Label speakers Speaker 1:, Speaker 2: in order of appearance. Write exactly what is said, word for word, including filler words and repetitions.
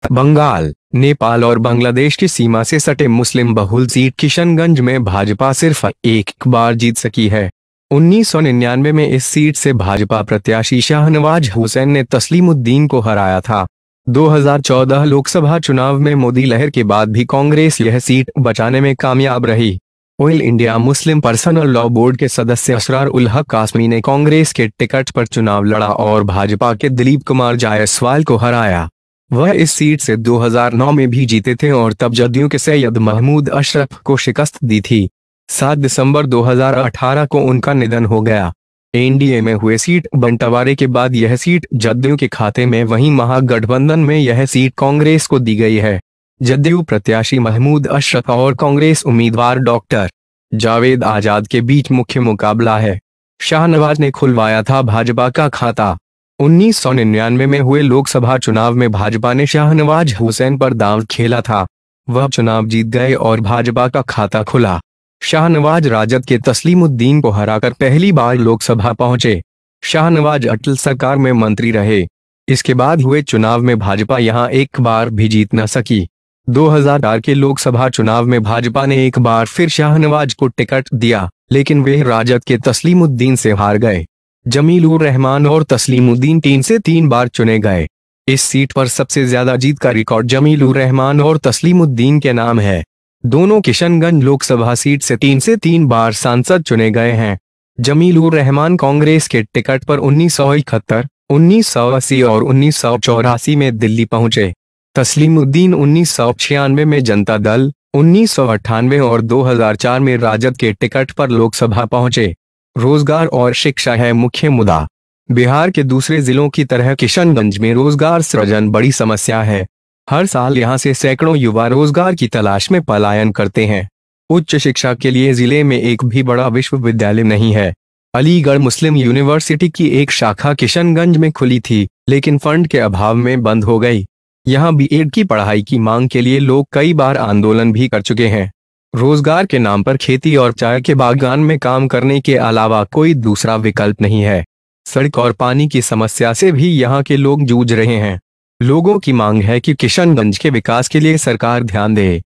Speaker 1: बंगाल, नेपाल और बांग्लादेश की सीमा से सटे मुस्लिम बहुल सीट किशनगंज में भाजपा सिर्फ एक बार जीत सकी है। उन्नीस सौ निन्यानवे में इस सीट से भाजपा प्रत्याशी शाहनवाज हुसैन ने तस्लीमुद्दीन को हराया था। दो हज़ार चौदह लोकसभा चुनाव में मोदी लहर के बाद भी कांग्रेस यह सीट बचाने में कामयाब रही। All India Muslim personal law board के सदस्य असरार-उल-हक कासमी ने कांग्रेस के टिकट पर चुनाव लड़ा और भाजपा के दिलीप कुमार जायसवाल को हराया। वह इस सीट से दो हज़ार नौ में भी जीते थे और तब जदयू के सैयद महमूद अशरफ को शिकस्त दी थी। सात दिसंबर दो हज़ार अठारह को उनका निधन हो गया। एनडीए में हुए सीट बंटवारे के बाद यह सीट जदयू के खाते में, वहीं महागठबंधन में यह सीट कांग्रेस को दी गई है। जदयू प्रत्याशी महमूद अशरफ और कांग्रेस उम्मीदवार डॉक्टर जावेद आजाद के बीच मुख्य मुकाबला है। शाहनवाज ने खुलवाया था भाजपा का खाता। उन्नीस सौ निन्यानवे में हुए लोकसभा चुनाव में भाजपा ने शाहनवाज हुसैन पर दांव खेला था। वह चुनाव जीत गए और भाजपा का खाता खुला। शाहनवाज राजद के तस्लीमुद्दीन को हराकर पहली बार लोकसभा पहुंचे। शाहनवाज अटल सरकार में मंत्री रहे। इसके बाद हुए चुनाव में भाजपा यहां एक बार भी जीत न सकी। दो हज़ार चार के लोकसभा चुनाव में भाजपा ने एक बार फिर शाहनवाज को टिकट दिया, लेकिन वे राजद के तस्लीमुद्दीन से हार गए। जमीलुर रहमान और तस्लीमुद्दीन तीन से तीन बार चुने गए। इस सीट पर सबसे ज्यादा जीत का रिकॉर्ड जमीलुर रहमान और तस्लीमुद्दीन के नाम है। दोनों किशनगंज लोकसभा सीट से तीन से तीन बार सांसद चुने गए हैं। जमीलुर रहमान कांग्रेस के टिकट पर उन्नीस सौ इकहत्तर, उन्नीस सौ अस्सी और उन्नीस सौ चौरासी में दिल्ली पहुंचे। तस्लीमुद्दीन उन्नीस सौ छियानवे में जनता दल, उन्नीस सौ अट्ठानवे और दो हज़ार चार में राजद के टिकट पर लोकसभा पहुंचे। रोजगार और शिक्षा है मुख्य मुद्दा। बिहार के दूसरे जिलों की तरह किशनगंज में रोजगार सृजन बड़ी समस्या है। हर साल यहां से सैकड़ों युवा रोजगार की तलाश में पलायन करते हैं। उच्च शिक्षा के लिए जिले में एक भी बड़ा विश्वविद्यालय नहीं है। अलीगढ़ मुस्लिम यूनिवर्सिटी की एक शाखा किशनगंज में खुली थी, लेकिन फंड के अभाव में बंद हो गई। यहाँ बीएड की पढ़ाई की मांग के लिए लोग कई बार आंदोलन भी कर चुके हैं। रोजगार के नाम पर खेती और चाय के बागान में काम करने के अलावा कोई दूसरा विकल्प नहीं है। सड़क और पानी की समस्या से भी यहाँ के लोग जूझ रहे हैं। लोगों की मांग है कि किशनगंज के विकास के लिए सरकार ध्यान दे।